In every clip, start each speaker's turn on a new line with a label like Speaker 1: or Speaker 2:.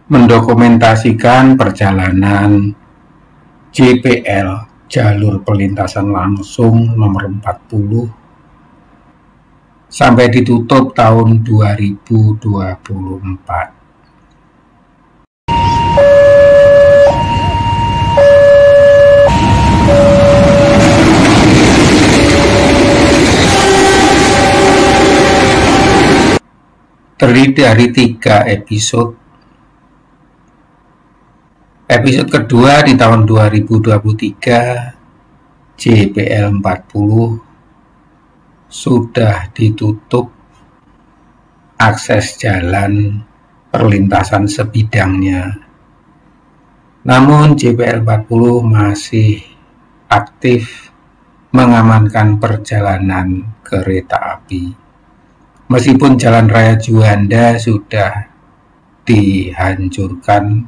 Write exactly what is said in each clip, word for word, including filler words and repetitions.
Speaker 1: mendokumentasikan perjalanan J P L jalur perlintasan langsung nomor empat puluh sampai ditutup tahun dua ribu dua puluh empat. Terdiri dari tiga episode. Episode kedua di tahun dua ribu dua puluh tiga, J P L empat puluh sudah ditutup akses jalan perlintasan sebidangnya. Namun J P L empat puluh masih aktif mengamankan perjalanan kereta api. Meskipun Jalan Raya Juanda sudah dihancurkan,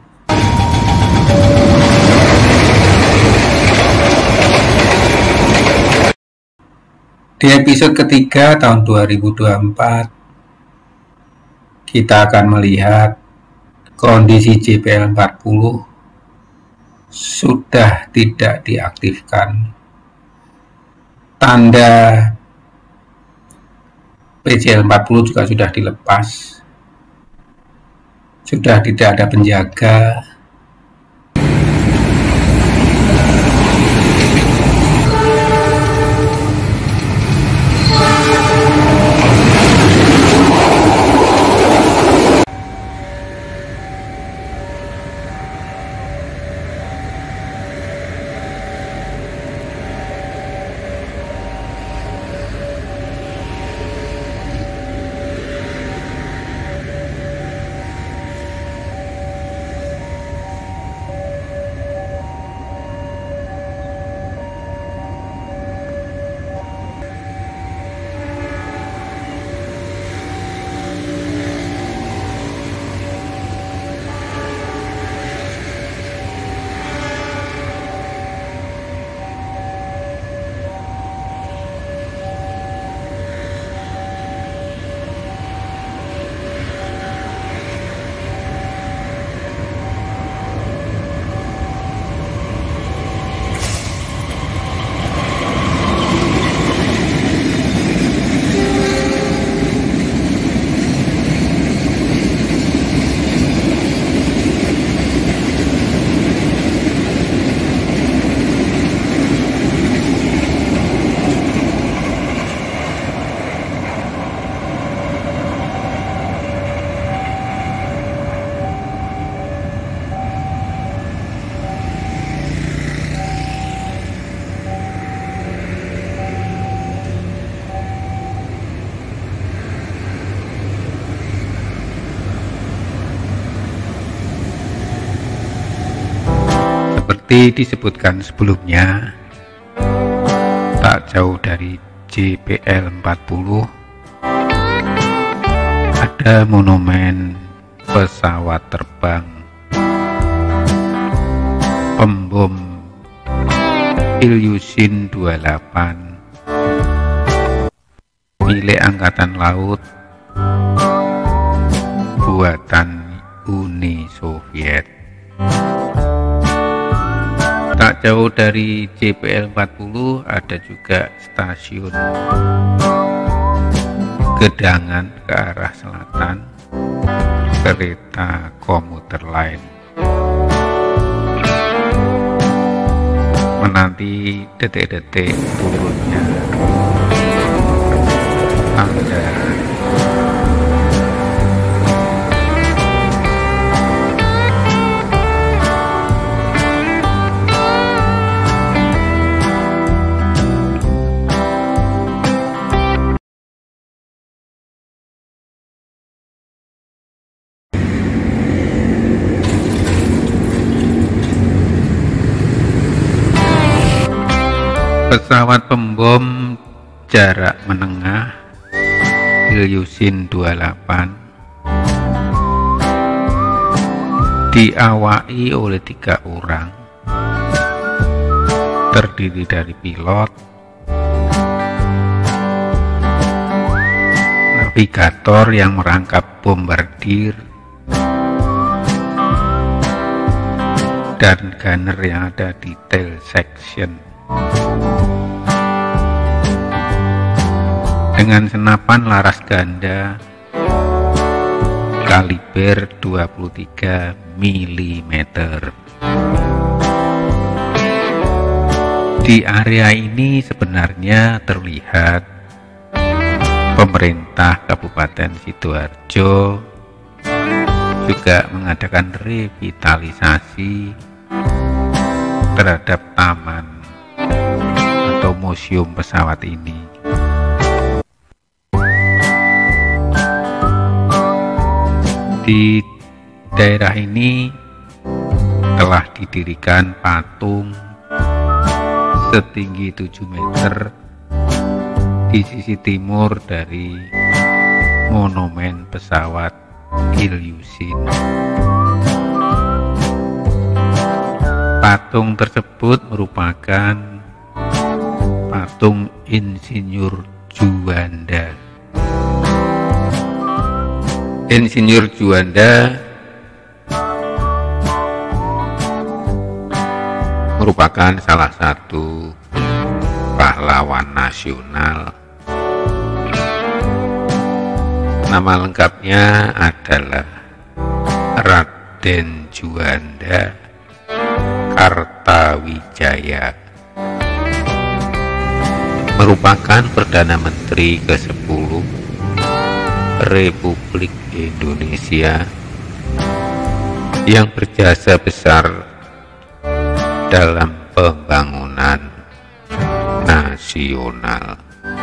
Speaker 1: di episode ketiga tahun dua ribu dua puluh empat, kita akan melihat kondisi J P L empat puluh sudah tidak diaktifkan. Tanda P J L empat puluh juga sudah dilepas, sudah tidak ada penjaga. Seperti disebutkan sebelumnya, tak jauh dari J P L empat puluh ada monumen pesawat terbang pembom Ilyushin dua puluh delapan milik Angkatan Laut buatan Uni Soviet. Tak jauh dari J P L empat puluh ada juga stasiun Gedangan ke arah selatan kereta komuter lain. Menanti detik-detik turunnya tangga. Pesawat pembom jarak menengah Ilyushin dua puluh delapan diawaki oleh tiga orang, terdiri dari pilot, navigator yang merangkap bombardir, dan gunner yang ada di tail section. Dengan senapan laras ganda kaliber dua puluh tiga milimeter. Di area ini sebenarnya terlihat pemerintah Kabupaten Sidoarjo juga mengadakan revitalisasi terhadap taman atau museum pesawat ini. Di daerah ini telah didirikan patung setinggi tujuh meter di sisi timur dari monumen pesawat Ilyushin. Patung tersebut merupakan patung Insinyur Juanda. Insinyur Juanda merupakan salah satu pahlawan nasional. Nama lengkapnya adalah Raden Juanda Kartawijaya. Merupakan Perdana Menteri kesepuluh Republik Indonesia yang berjasa besar dalam pembangunan nasional.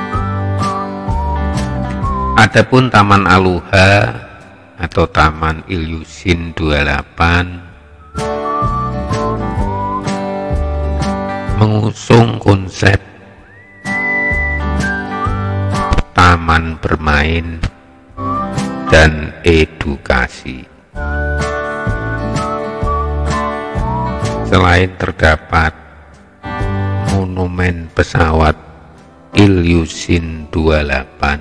Speaker 1: Adapun Taman Aloha atau Taman Ilyushin dua puluh delapan mengusung konsep taman bermain dan edukasi. Selain terdapat monumen pesawat Ilyushin dua puluh delapan,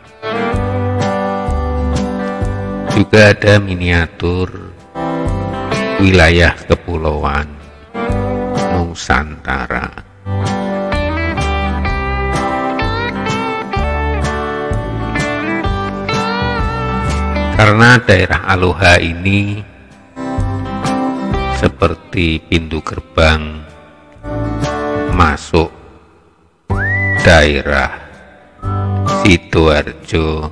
Speaker 1: juga ada miniatur wilayah kepulauan Nusantara. Karena daerah Aloha ini seperti pintu gerbang masuk daerah Sidoarjo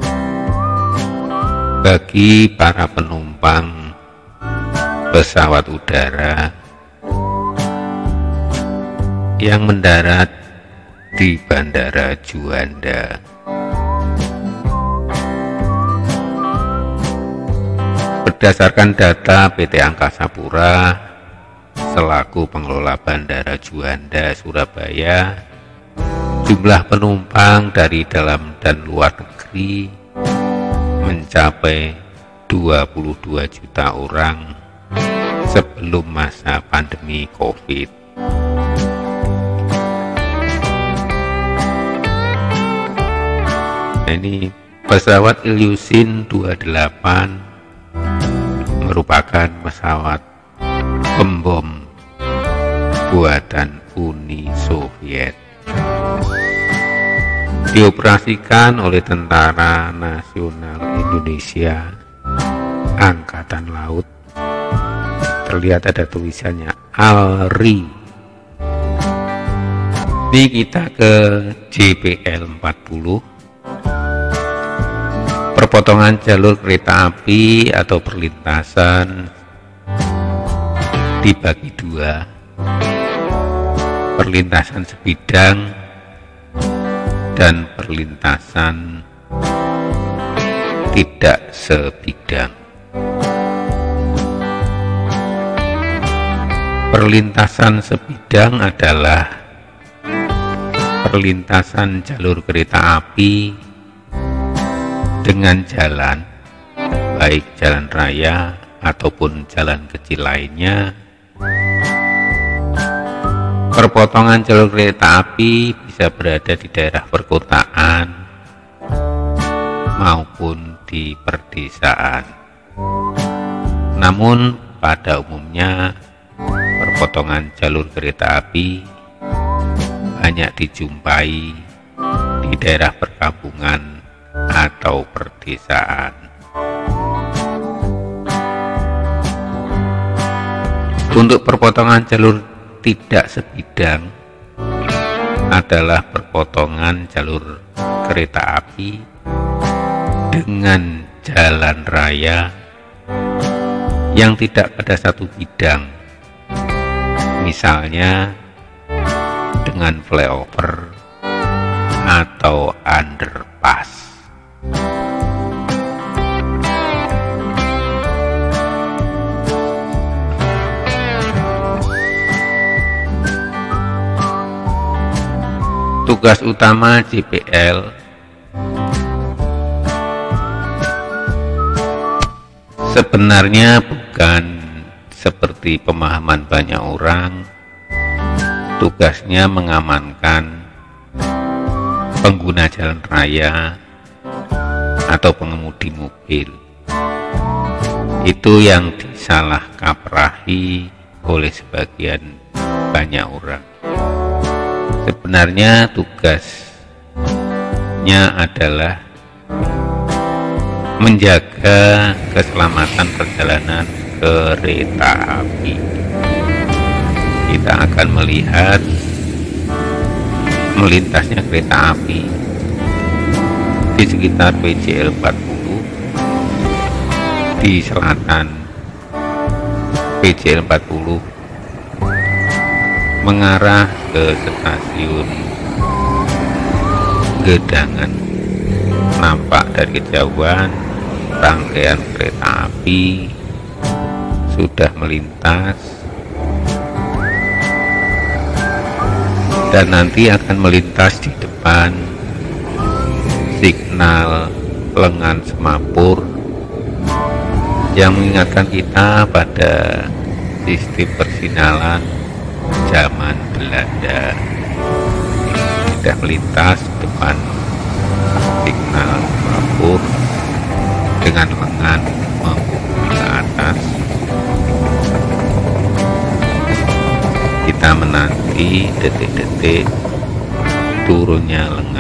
Speaker 1: bagi para penumpang pesawat udara yang mendarat di Bandara Juanda. Berdasarkan data P T Angkasa Pura selaku pengelola Bandara Juanda Surabaya, jumlah penumpang dari dalam dan luar negeri mencapai dua puluh dua juta orang sebelum masa pandemi COVID. Ini pesawat Ilyushin dua puluh delapan merupakan pesawat pembom buatan Uni Soviet. Dioperasikan oleh Tentara Nasional Indonesia Angkatan Laut. Terlihat ada tulisannya ALRI. Ini kita ke J P L empat puluh. Perpotongan jalur kereta api atau perlintasan dibagi dua, perlintasan sebidang dan perlintasan tidak sebidang. Perlintasan sebidang adalah perlintasan jalur kereta api dengan jalan, baik jalan raya ataupun jalan kecil lainnya. Perpotongan jalur kereta api bisa berada di daerah perkotaan maupun di perdesaan. Namun pada umumnya
Speaker 2: perpotongan jalur kereta api banyak dijumpai di daerah perkampungan atau perdesaan. Untuk perpotongan jalur tidak sebidang adalah perpotongan jalur kereta api dengan jalan raya yang tidak pada satu bidang, misalnya dengan flyover atau underpass. Tugas utama J P L sebenarnya bukan seperti pemahaman banyak orang. Tugasnya mengamankan pengguna jalan raya atau pengemudi mobil. Itu yang disalah kaprahi oleh sebagian banyak orang. Sebenarnya tugasnya adalah menjaga keselamatan perjalanan kereta api. Kita akan melihat melintasnya kereta api di sekitar P J L empat puluh di selatan P J L empat puluh mengarah ke stasiun Gedangan. Nampak dari kejauhan rangkaian kereta api sudah melintas dan nanti akan melintas di depan signal lengan semapur yang mengingatkan kita pada sistem persinalan zaman Belanda. Sudah melintas di depan signal semapur dengan lengan membuka ke atas. Kita menanti detik-detik turunnya lengan